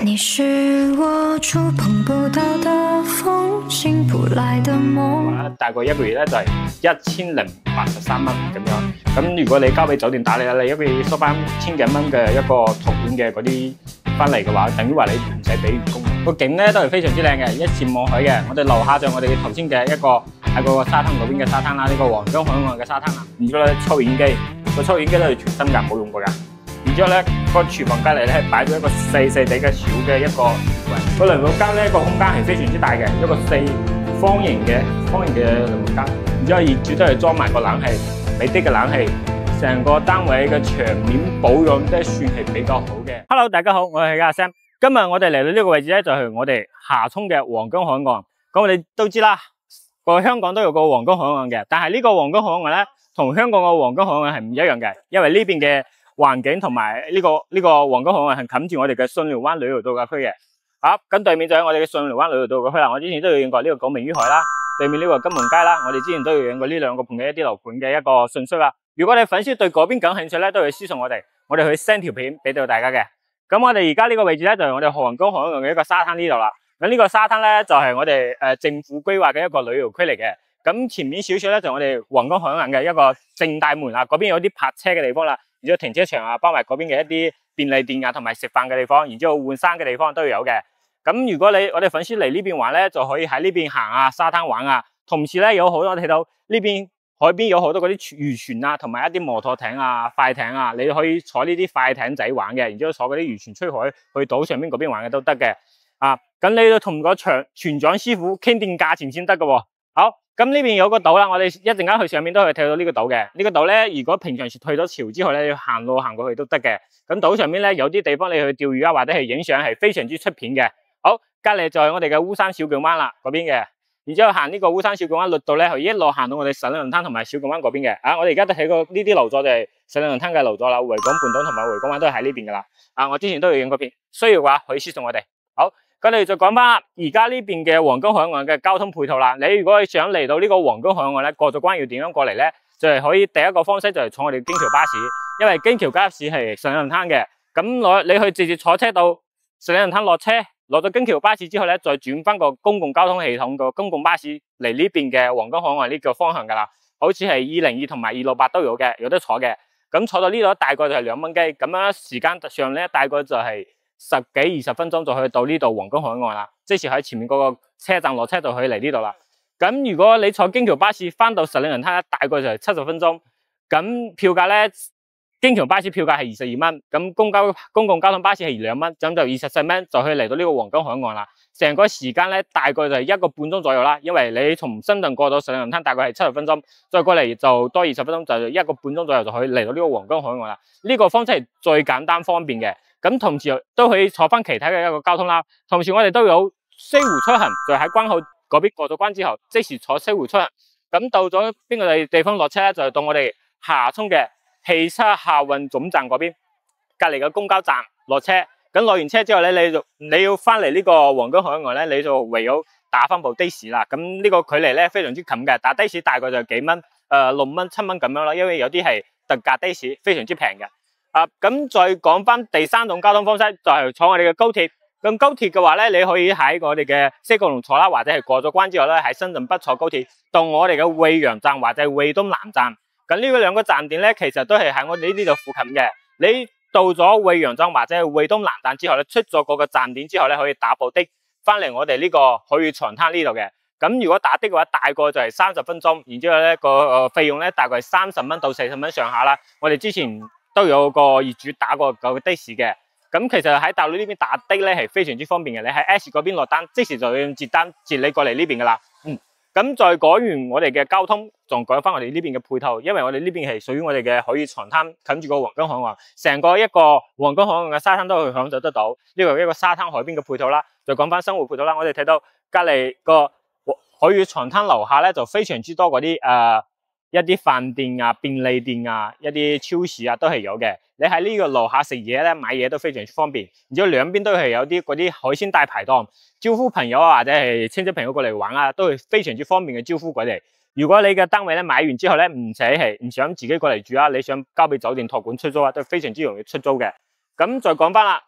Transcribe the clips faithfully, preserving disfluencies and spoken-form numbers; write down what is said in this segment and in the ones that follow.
你是我觸碰不到的風，醒不來的夢。 大概一個月咧就係一千零八十三蚊咁樣。咁如果你交俾酒店打理啦，你一個月收翻千幾蚊嘅一個托管嘅嗰啲翻嚟嘅話，等於話你唔使俾員工。個景咧都係非常之靚嘅，一視望海嘅。我哋樓下就我哋頭先嘅一個喺嗰個沙灘嗰邊嘅沙灘啦，呢、這個黃江海岸嘅沙灘啦。然之後咧抽煙機，個抽煙機都係全新㗎，冇用過㗎。然之後咧，個廚房隔離咧擺咗一個細細地嘅小嘅一個櫃，個涼帽間咧個空間係非常之大嘅，一個四方形嘅方形嘅涼帽間。然之後業主都係裝埋個冷氣，美的嘅冷氣，成個單位嘅牆面保養都算係比較好嘅。Hello， 大家好，我係阿 Sam。今日我哋嚟到呢個位置咧，就係我哋霞涌嘅黃江海岸。咁我哋都知啦，個香港都有個黃江海岸嘅，但係呢個黃江海岸咧，同香港嘅黃江海岸係唔一樣嘅，因為呢邊嘅環境同埋呢個呢、這個黃江海岸係冚住我哋嘅巽寮灣旅遊度假區嘅。好，咁對面就係我哋嘅巽寮灣旅遊度假區啦。我之前都有影過呢個九明於海啦，對面呢個金門街啦，我哋之前都有影過呢兩個盤嘅一啲樓盤嘅一個信息啦。如果你粉絲對嗰邊感興趣咧，都可以私信我哋，我哋去 send 條片俾到大家嘅。咁我哋而家呢個位置咧就係我哋黃江海岸嘅一個沙灘呢度啦。咁呢個沙灘咧就係我哋誒政府規劃嘅一個旅遊區嚟嘅。咁前面少少咧就係我哋黃江海岸嘅一個正大門啦，嗰邊有啲泊車嘅地方啦。然之後停車場啊，包埋嗰邊嘅一啲便利店啊，同埋食飯嘅地方，然之後換衫嘅地方都有嘅。咁如果你我哋粉絲嚟呢邊玩咧，就可以喺呢邊行啊，沙灘玩啊。同時咧有好多睇到呢邊海邊有好多嗰啲漁船啊，同埋一啲摩托艇啊、快艇啊，你可以坐呢啲快艇仔玩嘅，然之後坐嗰啲漁船出海去島上邊嗰邊玩嘅都得嘅。啊，咁你要同個船船長師傅傾掂價錢先得嘅喎。好。咁呢邊有個島啦，我哋一陣間去上面都可以睇到呢個島嘅。呢、這個島咧，如果平常時退咗潮之後咧，要行路行過去都得嘅。咁島上面咧有啲地方你去釣魚啊，或者係影相係非常之出片嘅。好，隔籬就係我哋嘅烏山小徑灣啦，嗰邊嘅。然之後行呢個烏山小徑灣，落到咧，佢一路行到我哋石嶺灘同埋小徑灣嗰邊嘅。啊，我哋而家都睇過呢啲樓座就係石嶺灘嘅樓座啦，維港半島同埋維港灣都係喺呢邊噶啦。啊，我之前都有影過片，需要嘅話可以私信我哋。好。咁你就講翻而家呢邊嘅黃江海岸嘅交通配套啦。你如果想嚟到呢個黃江海岸咧，過咗關要點樣過嚟咧？就係、是、可以第一個方式就係坐我哋京橋巴士，因為京橋巴士係石嶺灘嘅。咁攞你去直接坐車到石嶺灘落車，落咗京橋巴士之後咧，再轉翻個公共交通系統個公共巴士嚟呢邊嘅黃江海岸呢個方向噶啦。好似係二零二同埋二六八都有嘅，有得坐嘅。咁坐到呢度大概就係兩蚊雞，咁樣時間上咧大概就係、是。十幾二十分鐘就可以到呢度黃江海岸啦，即時喺前面嗰個車站落車就可以嚟呢度啦。咁如果你坐京橋巴士翻到石嶺灘，大概就係七十分鐘。咁票價咧，京橋巴士票價係二十二蚊，咁公交公共交通巴士係兩蚊，咁就二十四蚊就可以嚟到呢個黃江海岸啦。成個時間咧大概就係一個半鐘左右啦，因為你從深圳過到石嶺灘大概係七十分鐘，再過嚟就多二十分鐘，就一個半鐘左右就可以嚟到呢個黃江海岸啦。呢、這個方式係最簡單方便嘅。咁同時都可以坐翻其他嘅一個交通啦。同時我哋都有西湖出行，就喺關口嗰邊過咗關之後，即時坐西湖出行。咁到咗邊個地方落車咧，就係到我哋霞涌嘅汽車客運總站嗰邊隔籬嘅公交站落車。咁落完車之後咧，你就你要翻嚟呢個黃江海岸咧，你就唯有打翻部的士啦。咁呢個距離咧非常之近嘅，打的士大概就幾蚊，誒六蚊七蚊咁樣啦。因為有啲係特價的士，非常之平嘅。啊，咁再講翻第三種交通方式，就係、是、坐我哋嘅高鐵。咁高鐵嘅話咧，你可以喺我哋嘅西九龍坐啦，或者係過咗關之後咧，喺深圳北坐高鐵到我哋嘅惠陽站或者係惠東南站。咁呢個兩個站點咧，其實都係喺我哋呢度附近嘅。你到咗惠陽站或者係惠東南站之後咧，出咗嗰個站點之後咧，可以打部的翻嚟我哋呢個海悅長灘呢度嘅。咁如果打的嘅話，大概就係三十分鐘，然之後咧個誒費用咧大概係三十蚊到四十蚊上下啦。我哋之前都有個業主打過個的士嘅。咁其實喺大陸呢邊打的咧係非常之方便嘅，你喺 S 嗰邊落單，即時就要接單接你過嚟呢邊噶啦。嗯，咁再講完我哋嘅交通，仲講翻我哋呢邊嘅配套，因為我哋呢邊係屬於我哋嘅海悅長灘，近住個黃江海岸，成個一個黃江海岸嘅沙灘都可以享受得到。呢個係一個沙灘海邊嘅配套啦。再講翻生活配套啦，我哋睇到隔籬個海悅長灘樓下咧就非常之多嗰啲誒。一啲飯店啊、便利店啊、一啲超市啊都係有嘅。你喺呢個樓下食嘢咧、買嘢都非常之方便。然之後兩邊都係有啲嗰啲海鮮大排檔，招呼朋友啊或者係親戚朋友過嚟玩啊，都係非常之方便嘅招呼佢哋。如果你嘅單位咧買完之後咧唔使係唔想自己過嚟住啊，你想交俾酒店託管出租啊，都非常之容易出租嘅。咁再講翻啦，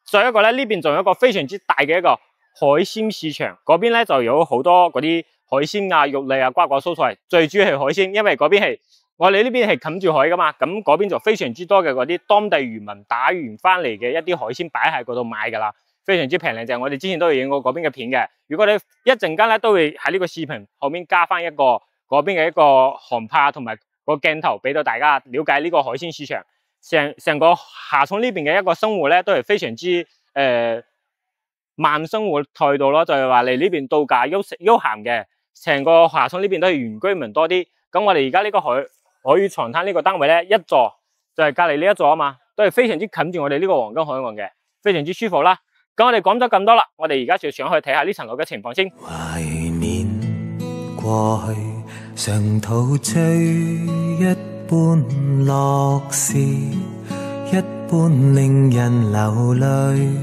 再一個咧，呢邊仲有一個非常之大嘅一個海鮮市場，嗰邊咧就有好多嗰啲海鮮啊、肉類啊、瓜果蔬菜，最主要係海鮮，因為嗰邊係我哋呢邊係冚住海噶嘛，咁嗰邊就非常之多嘅嗰啲當地漁民打完翻嚟嘅一啲海鮮擺喺嗰度賣噶啦，非常之平靚正。我哋之前都有影過嗰邊嘅片嘅，如果你一陣間咧都會喺呢個視頻後面加翻一個嗰邊嘅一個航拍同埋個鏡頭，俾到大家了解呢個海鮮市場。成成個霞涌呢邊嘅一個生活咧，都係非常之誒、呃、慢生活態度咯，就係話嚟呢邊度假休息休閒嘅。成個霞涌呢邊都係原居民多啲。咁我哋而家呢個海海悅長灘呢個單位咧，一座就係隔籬呢一座啊嘛，都係非常之近住我哋呢個黃金海岸嘅，非常之舒服啦。咁我哋講咗咁多啦，我哋而家就上去睇下呢層樓嘅情況先。 懷念過去，常陶醉一般樂事，一般令人流淚。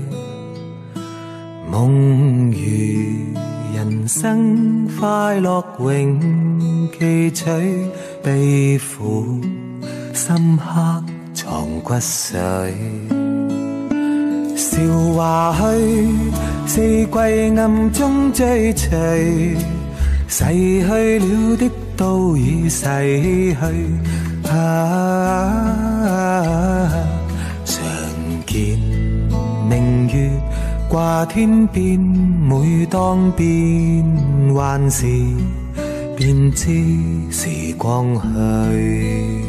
夢如人生快樂永記取，悲苦深刻藏骨髓。韶華去，四季暗中追隨，逝去了的都已逝去。啊，常見明月掛天邊，每當變幻時，便知時光去。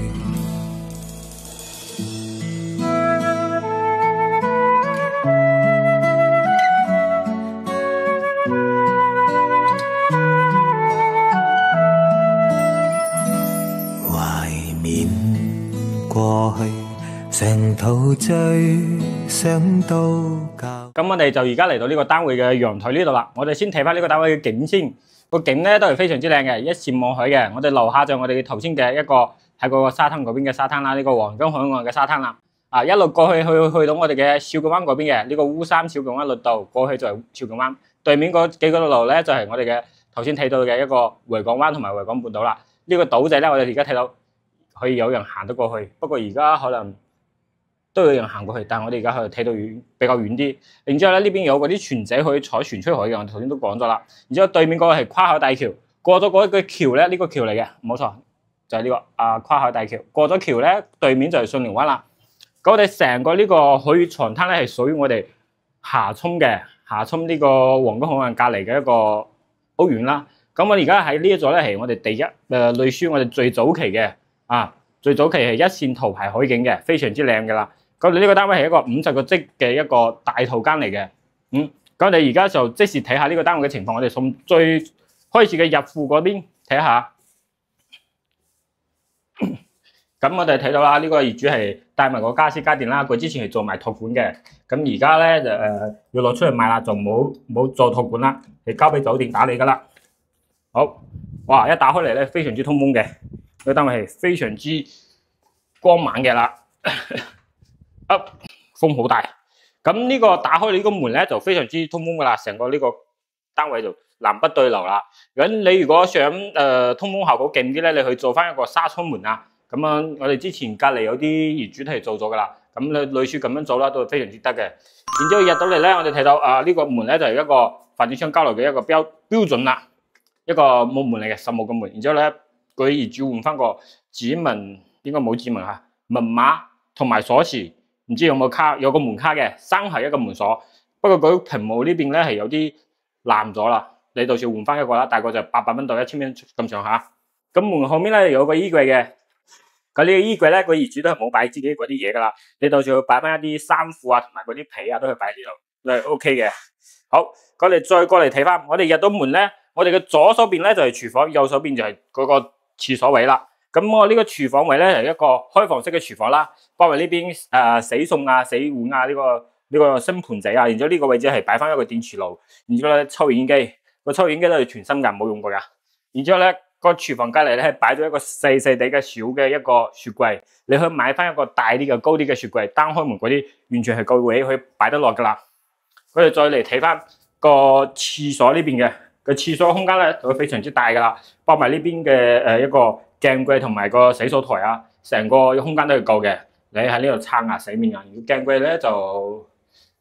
過去常陶醉，想到教。 咁我哋就而家嚟到呢個單位嘅陽台呢度啦。我哋先睇翻呢個單位嘅景先，個景咧都係非常之靚嘅，一視望海嘅。我哋樓下就我哋頭先嘅一個喺嗰個沙灘嗰邊嘅沙灘啦，呢個黃金海岸嘅沙灘啦。啊，一路過去去去到我哋嘅小徑灣嗰邊嘅呢個烏山小徑灣綠道，過去就係小徑灣。對面嗰幾個路咧就係我哋嘅頭先睇到嘅一個維港灣同埋維港半島啦。呢個島仔咧，我哋而家睇到。可以有人行得過去，不過而家可能都有人行過去，但係我哋而家可以睇到遠比較遠啲。然之後咧呢邊有嗰啲船仔可以坐船出海嘅，我頭先都講咗啦。然之後對面嗰個係跨海大橋，過咗嗰個橋咧，呢、這個橋嚟嘅，冇錯，就係、是、呢、這個啊跨海大橋。過咗橋咧，對面就係信廉灣啦。咁我哋成個呢個海悅長灘咧係屬於我哋霞涌嘅霞涌呢個黃金海岸隔離嘅一個屋苑啦。咁我而家喺呢一座咧係我哋第一誒類書，我哋最早期嘅。啊，最早期係一線圖牌海景嘅，非常之靚嘅啦。咁你呢個單位係一個五十個積嘅一個大套間嚟嘅。嗯，咁我哋而家就即時睇下呢個單位嘅情況。我哋從最開始嘅入戶嗰邊睇下。咁我哋睇到啦，呢、這個業主係帶埋個家私家電啦。佢之前係做埋託管嘅，咁而家咧就誒、呃、要攞出去賣啦，就冇冇做託管啦，係交俾酒店打理噶啦。好，哇！一打開嚟咧，非常之通風嘅。呢個單位係非常之光猛嘅啦，啊風好大。咁呢個打開呢個門咧就非常之通風噶啦，成個呢個單位就南北對流啦。咁你如果想誒、呃、通風效果勁啲咧，你去做翻一個紗窗門啊。咁樣我哋之前隔離有啲業主都係做咗噶啦。咁你類似咁樣做啦，都係非常之得嘅。然之後入到嚟咧，我哋睇到啊呢、這個門咧就係一個發展商交流嘅一個標標準啦，一個木門嚟嘅實木嘅門。然之後咧。佢業主換翻個指紋，應該冇指紋嚇，密碼同埋鎖匙，唔知有冇卡，有個門卡嘅，生係一個門鎖。不過佢屏幕呢邊咧係有啲爛咗啦，你到時換翻一個啦，大概就八百蚊到一千蚊咁上下。咁門後面咧有個衣櫃嘅，咁呢個衣櫃咧個業主都係冇擺自己嗰啲嘢噶啦，你到時要擺翻一啲衫褲啊同埋嗰啲被啊都可以擺喺呢度，都係 O K 嘅。好，我哋再過嚟睇翻，我哋入到門咧，我哋嘅左手邊咧就係廚房，右手邊就係嗰個廁所位啦。咁我呢個廚房位咧係一個開放式嘅廚房啦，包括呢邊誒洗餸啊、洗碗啊呢、這個呢、這個新盤仔啊，然之後呢個位置係擺翻一個電磁爐，然之後咧抽油煙機，個抽油煙機都係全新㗎，冇用過㗎。然之後咧個廚房隔離咧係擺咗一個細細地嘅小嘅一個雪櫃，你可以買翻一個大啲嘅高啲嘅雪櫃，單開門嗰啲完全係夠位可以擺得落㗎啦。我哋再嚟睇翻個廁所呢邊嘅。個廁所空間咧就會非常之大噶啦，包埋呢邊嘅誒一個鏡櫃同埋個洗手台啊，成個空間都係夠嘅。你喺呢度刷牙洗面啊，如果鏡櫃咧就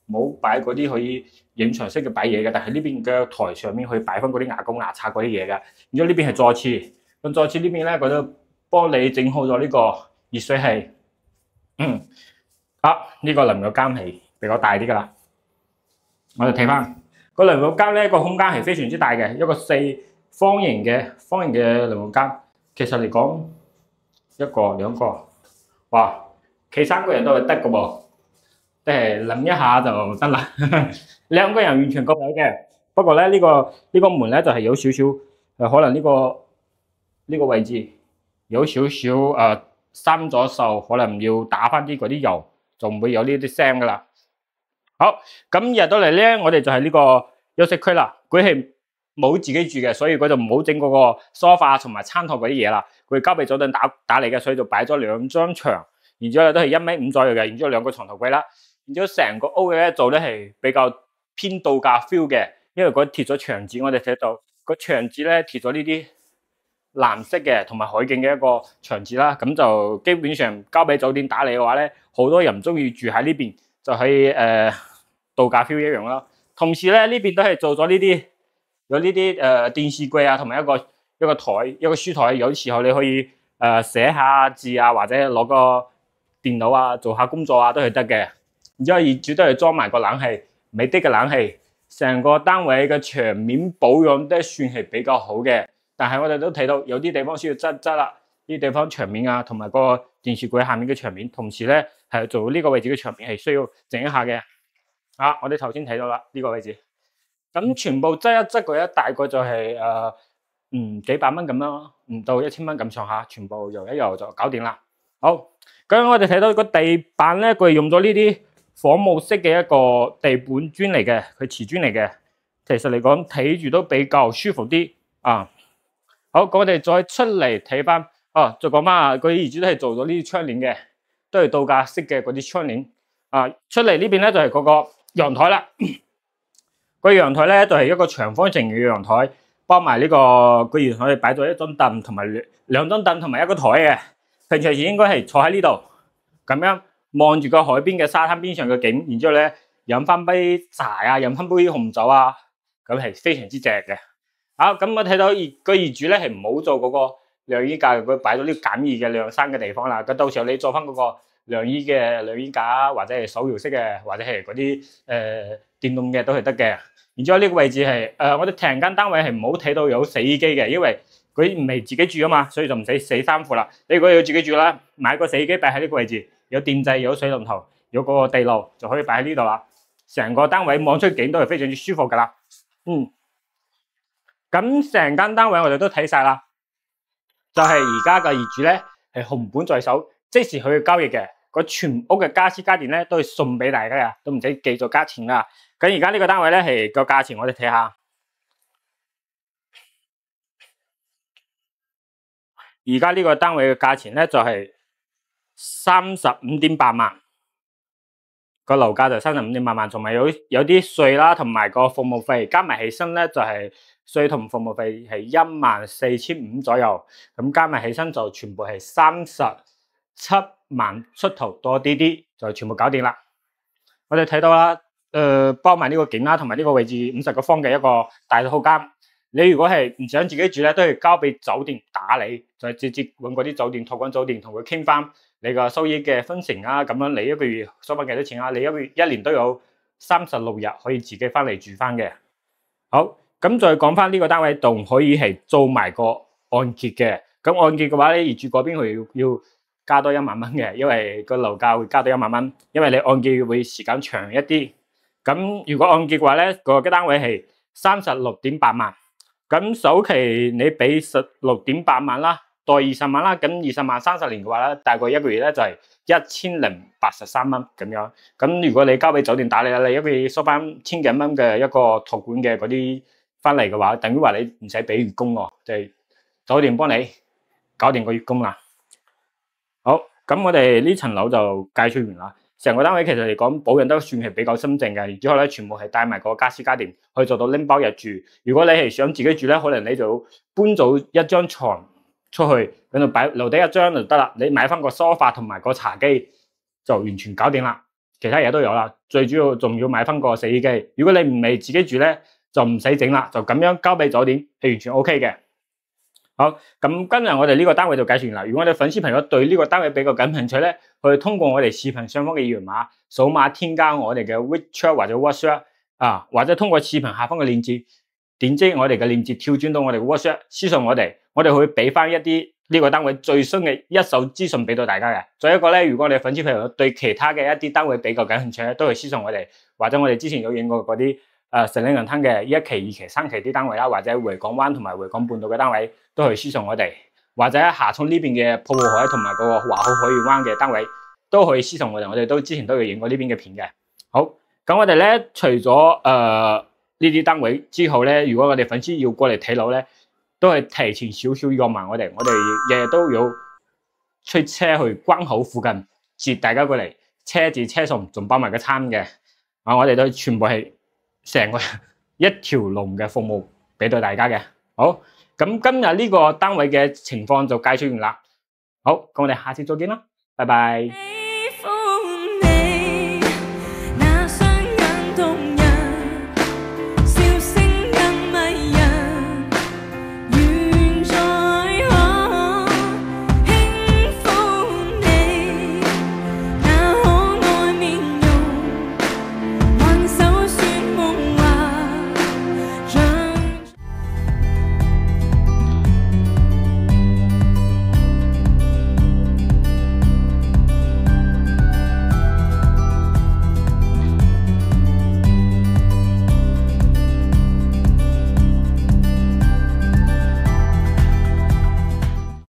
冇擺嗰啲可以隱藏式嘅擺嘢嘅，但係呢邊嘅台上面可以擺翻嗰啲牙膏牙刷嗰啲嘢嘅。然之後呢邊係坐廁，咁坐廁呢邊咧佢都幫你整好咗呢個熱水器。嗯，啊呢、這個淋浴間係比較大啲噶啦。我哋睇翻個淋浴間咧個空間係非常之大嘅，一個四方形嘅方形嘅淋浴間。其實嚟講，一個兩個，哇，企三個人都係得嘅噃，即係淋一下就得啦。兩個人完全夠位嘅。不過咧呢、這個呢、這個門咧就係、是、有少少誒，可能呢、這個呢、這個位置有少少誒生咗銹，可能要打翻啲嗰啲油，就唔會有呢啲聲噶啦。好，咁入到嚟咧，我哋就係呢個休息區啦。佢係冇自己住嘅，所以佢就唔好整嗰個梳化同埋餐台嗰啲嘢啦。佢交俾酒店打打嚟嘅，所以就擺咗兩張床，然之後都係一米五左右嘅，然之後兩個床頭櫃啦。然之後成個屋咧做咧係比較偏度假 feel 嘅，因為佢貼咗牆紙，我哋睇到個牆紙咧貼咗呢啲藍色嘅同埋海景嘅一個牆紙啦。咁就基本上交俾酒店打理嘅話咧，好多人唔中意住喺呢邊，就係誒。呃度假 feel 一樣啦，同時咧呢邊都係做咗呢啲有呢啲誒電視櫃啊，同埋一個一個台一個書台，有時候你可以誒、呃、寫下字啊，或者攞個電腦啊做下工作啊都係得嘅。然之後業主都係裝埋個冷氣，美的嘅冷氣，成個單位嘅牆面保養都算係比較好嘅。但係我哋都睇到有啲地方需要執執啦，呢啲地方牆面啊，同埋個電視櫃下面嘅牆面，同時咧係做呢個位置嘅牆面係需要整一下嘅。啊！我哋頭先睇到啦，呢、這個位置，咁全部執一執嗰一大概就係、是、誒、呃，嗯幾百蚊咁咯，唔到一千蚊咁上下，全部油一油就搞掂啦。好，咁我哋睇到個地板咧，佢係用咗呢啲仿木式嘅一個地板磚嚟嘅，佢瓷磚嚟嘅，其實嚟講睇住都比較舒服啲啊。好，咁我哋再出嚟睇翻，哦、啊，再講翻啊，佢業主都係做咗呢啲窗簾嘅，都係度假式嘅嗰啲窗簾啊。出嚟呢邊咧就係、是、嗰、那個。陽台啦，個陽台咧就係一個長方形嘅陽台，包埋呢個個陽台擺咗一張凳同埋兩張凳同埋一個台嘅。平時應該係坐喺呢度，咁樣望住個海邊嘅沙灘邊上嘅景，然之後咧飲翻杯茶啊，飲翻杯紅酒啊，咁係非常之正嘅。好，咁我睇到業個業主咧係唔好做嗰個晾衣架，佢擺咗呢個簡易嘅晾衫嘅地方啦。咁到時候你做翻嗰個。晾衣嘅晾衣架，或者係手搖式嘅，或者係嗰啲誒電動嘅都係得嘅。然之後呢個位置係誒、呃，我哋成間單位係唔好睇到有洗衣機嘅，因為佢唔係自己住啊嘛，所以就唔使洗衫褲啦。你如果要自己住啦，買個洗衣機擺喺呢個位置，有電掣，有水龍頭，有個地爐就可以擺喺呢度啦。成個單位望出景都係非常之舒服噶啦。嗯，咁成間單位我哋都睇晒啦，就係而家嘅業主咧係紅本在手，即時去交易嘅。個全屋嘅家私家電咧都係送俾大家噶，都唔使記咗價錢啦。咁而家呢個單位咧係個價錢，我哋睇下。而家呢個單位嘅價錢咧就係三十五點八萬，個樓價就三十五點八萬，同埋有有啲稅啦，同埋個服務費加埋起身咧就係稅同服務費係一萬四千五左右，咁加埋起身就全部係三十七萬出頭多啲啲，就全部搞掂啦。我哋睇到啦，誒、呃，包埋呢個景啦，同埋呢個位置五十個方嘅一個大套間。你如果係唔想自己住咧，都係交俾酒店打理，就直接揾嗰啲酒店託管酒店同佢傾翻你個收益嘅分成啊。咁樣你一個月收翻幾多錢啊？你一個月一年都有三十六日可以自己翻嚟住翻嘅。好，咁再講翻呢個單位仲可以係做埋個按揭嘅。咁按揭嘅話咧，業主嗰邊佢要要。加多一萬蚊嘅，因為個樓價會加多一萬蚊，因為你按揭會時間長一啲。咁如果按揭嘅話咧，個單位係三十六點八萬，咁首期你俾十六點八萬啦，貸二十萬啦，咁二十萬三十年嘅話咧，大概一個月咧就係一千零八十三蚊咁樣。咁如果你交俾酒店打理啦，你一個月收翻千幾蚊嘅一個託管嘅嗰啲翻嚟嘅話，等於話你唔使俾月供喎，就係酒店幫你搞掂個月供啦。好，咁我哋呢層樓就介紹完啦。成個單位其實嚟講，保養都算係比較新淨嘅，之後咧全部係帶埋個家私家電，可以做到拎包入住。如果你係想自己住咧，可能你就搬咗一張床出去，喺度擺留低一張就得啦。你買翻個梳化同埋個茶几就完全搞掂啦。 其他嘢都有啦。最主要仲要買翻個洗衣機。如果你唔係自己住咧，就唔使整啦，就咁樣交俾酒店係完全 O K 嘅。好，咁今日我哋呢個單位就介紹完啦。如果我哋粉絲朋友對呢個單位比較感興趣咧，可以通過我哋視頻上方嘅二維碼掃碼添加我哋嘅 WeChat 或者 WhatsApp 啊，或者通過視頻下方嘅鏈接點擊我哋嘅鏈接跳轉到我哋嘅 WhatsApp 私信我哋，我哋會俾翻一啲呢個單位最新嘅一手資訊俾到大家嘅。再一個咧，如果你粉絲朋友對其他嘅一啲單位比較感興趣咧，都可以私信我哋，或者我哋之前有影過嗰啲誒石嶺銀灘嘅一期、二期、三期啲單位啦，或者回港灣同埋回港半島嘅單位，都可以私信我哋，或者霞涌呢邊嘅泡泡海同埋嗰個華豪海悅灣嘅單位都可以私信我哋，我哋都之前都有影過呢邊嘅片嘅。好，咁我哋咧除咗誒呢啲單位之後咧，如果我哋粉絲要過嚟睇樓咧，都係提前少少約埋我哋，我哋日日都有出車去關口附近接大家過嚟，車至車送，仲包埋個餐嘅。啊，我哋都全部係成個一條龍嘅服務俾到大家嘅。好，咁今日呢個單位嘅情況就介紹完啦。好，咁我哋下次再見啦，拜拜。